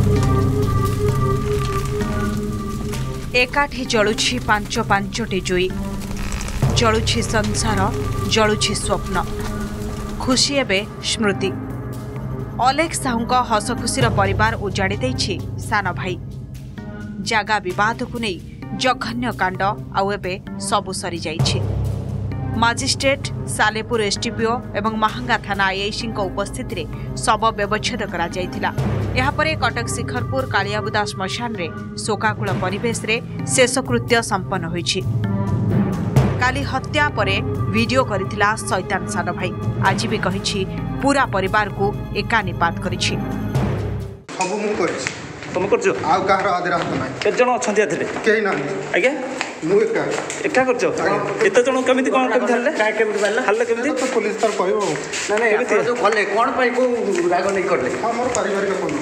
एकाठी जलुछि पांच पांचटी जुई जलुछि संसार जलुछि स्वप्न खुशी एबे स्मृति अलेख साहू हसखुशीर परिवार उजाड़ी देछि सान भाई जागा विवाद को नहीं जघन्य कांड आउ एबे सबु सरी जाइछि। मजिस्ट्रेट सालेपुर एसटीपीओ एवं महांगा थाना आईआईसी उपस्थित रे शव व्यवच्छेद करा जायथिला। एहा परे कटक शिखरपुर कालियाबुदा श्मशान रे शोकाकुल परिवेश रे शेषकृत्य संपन्न होइछि। काली हत्या परे वीडियो करिथिला शैतान सान भाई आज भी कहिछि पूरा परिवार को एका निपात करिछि। सब मु करिछि तुम करछो आउ काहर आदर हाथ नै के जण अछंती आथिले केही ना आज्ञा मु एका करछो एते जण केमिति कोन केमिति हल्ले काय केमिति बाला हल्ले केमिति तो पुलिस तर कहबो ना ना आपण जो कले कोन पई को राग नै करले हमर पारिवारिक कोन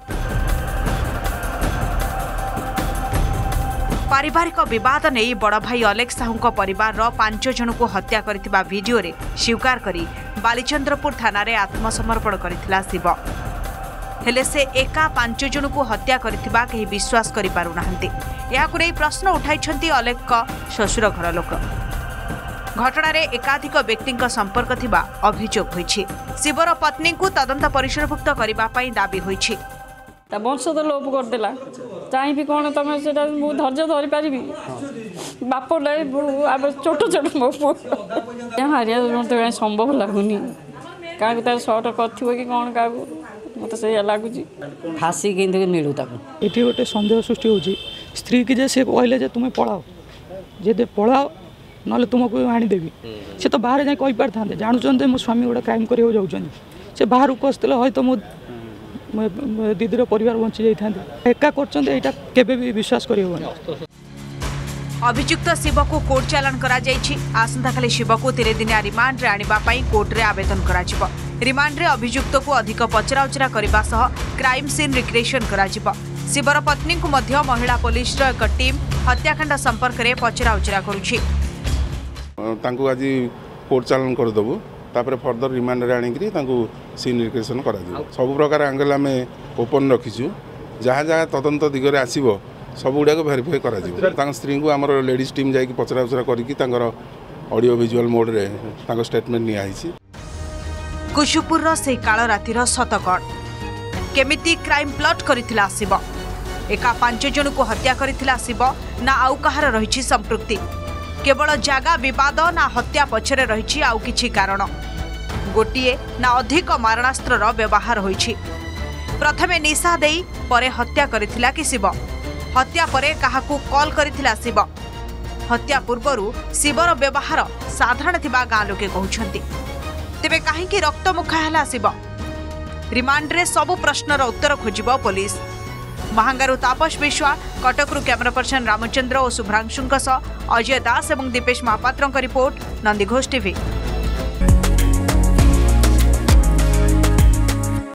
पारिवारिक विवाद नहीं बड़ भाई अलेख साहू परिवार 5 जन को हत्या करथिबा वीडियो रे स्वीकार करी बालीचंद्रपुर थाना रे आत्मसमर्पण करथिला शिव हेले से एका 5 जन को हत्या करथिबा केही विश्वास करि पारु नाहंती। याकु नै प्रश्न उठाइछंती अलेख ससुर घर लोक। घटना रे एकाधिक व्यक्ति संपर्क थिबा अभियोग होइछि। शिवर पत्नी को तदंत परिसरभुक्त करिबा पई दाबी होइछि। वंश तो लोप करदेला चाहिए कौन तुम से धैर्य धरी पारि बाप छोट छोट मो हारिया मत संभव लगुनि क्या तार सर्ट कर कि कौन क्या मत से लगुच फाँसी कि मिलू ये गोटे सन्देह सृष्टि होची स्त्री की जे से कहले जे तुम्हें पढ़ाओ जे पढ़ाओ ना तुमको आनीदेवी से तो बाहर जाए कही पारि था जानूँ मो स्वामी गोटे क्राइम कर जाऊँ से बाहर को आसते हयत मो दीदीर परिवार बंची जाता एका कर विश्वास कर। अभियुक्त शिव को कोर्ट चालान करा जायछि। आसंता काली शिव को 3 दिनिया रिमांड रे आनिबा पई कोर्ट रे आवेदन कराजिबो। रिमांड रे अभियुक्त को अधिक पचराउचरा करबा सह क्राइम सीन रिक्रिएशन कराजिबो। शिवर पत्नी को मध्य महिला पुलिस रो एक टीम हत्याकांड संपर्क रे पचराउचरा करूछि। तांको आज कोर्ट चालान कर दबो तापर फर्दर रिमांड रे आनिकरी तांको सीन रिक्रिएशन करा दिबो। सब प्रकार एंगल आमे ओपन रखिछु जहाँ जहाँ तदंत दिगरे आसीबो सब गुड़ा को भेरीफाई करा जिवो। तांको स्त्री को हमर लेडीज टीम जाई पचरा उचरा करिकि तांकर ऑडियो विजुअल मोड रे तांको स्टेटमेंट नि आइछि। कुशुपुर रो से काल रातिर सतकण केमिति क्राइम प्लॉट करिथिला शिव एका 5 जन को हत्या करिथिला शिव ना आउ कहार रहिछि संपृक्ति केवल जागा विवाद ना हत्या पछरे रहिछि आउ किछि कारण गोटिए ना अधिक मारणास्त्र व्यवहार होइछि। प्रथमे निशा देई परे हत्या करिथिला कि शिव हत्या परे काहाकू कॉल करिथिला शिव हत्या पूर्वरु शिवर व्यवहार साधारण थिबा गाँ लोके कहउछंती तेबे काहेकि रक्तमुखा हला शिव रिमांड रे सबु प्रश्नर उत्तर खोजिबो पुलिस। महांगारू तापस विश्वा कटकरू कैमरा पर्सन रामचंद्र और शुभ्रांशुंक अजय दास और दीपेश महापात्र रिपोर्ट नंदीघोष टीवी।